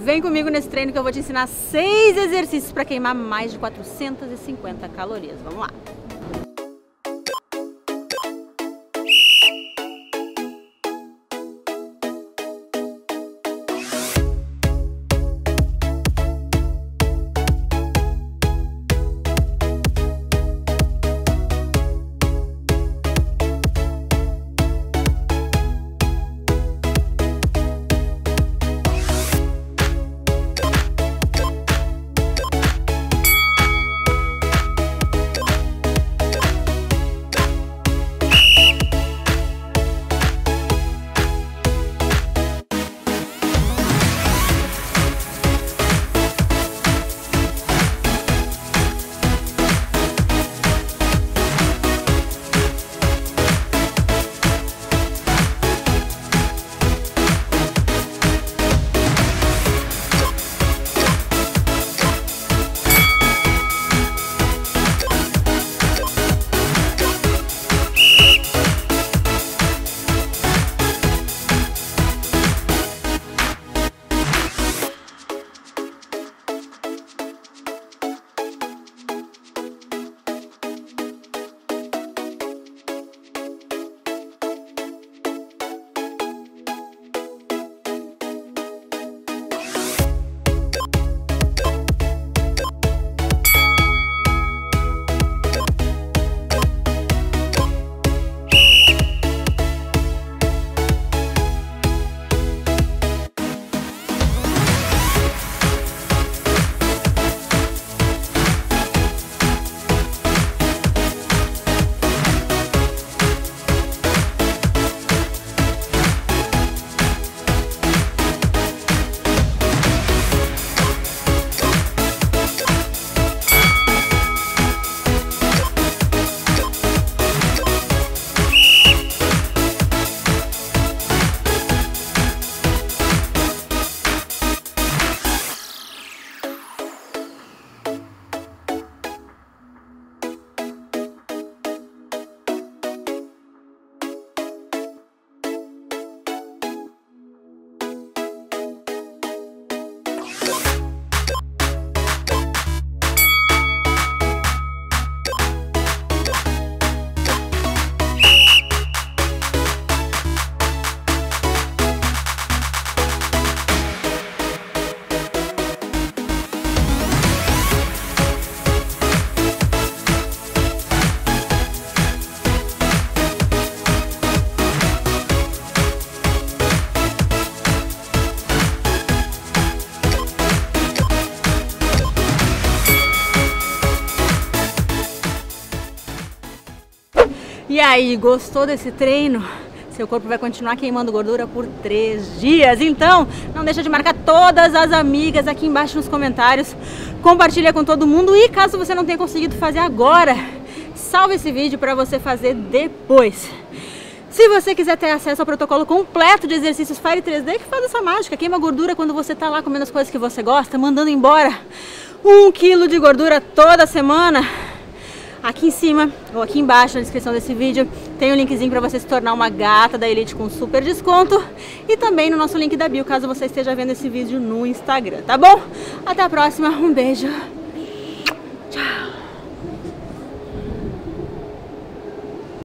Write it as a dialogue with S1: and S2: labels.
S1: Vem comigo nesse treino que eu vou te ensinar 6 exercícios para queimar mais de 450 calorias. Vamos lá! E aí, gostou desse treino? Seu corpo vai continuar queimando gordura por 3 dias. Então, não deixa de marcar todas as amigas aqui embaixo nos comentários. Compartilha com todo mundo e caso você não tenha conseguido fazer agora, salve esse vídeo para você fazer depois. Se você quiser ter acesso ao protocolo completo de exercícios Fire 3D, que faz essa mágica, queima gordura quando você tá lá comendo as coisas que você gosta, mandando embora 1 quilo de gordura toda semana, aqui em cima ou aqui embaixo na descrição desse vídeo tem um linkzinho para você se tornar uma gata da Elite com super desconto e também no nosso link da bio, caso você esteja vendo esse vídeo no Instagram, tá bom? Até a próxima, um beijo!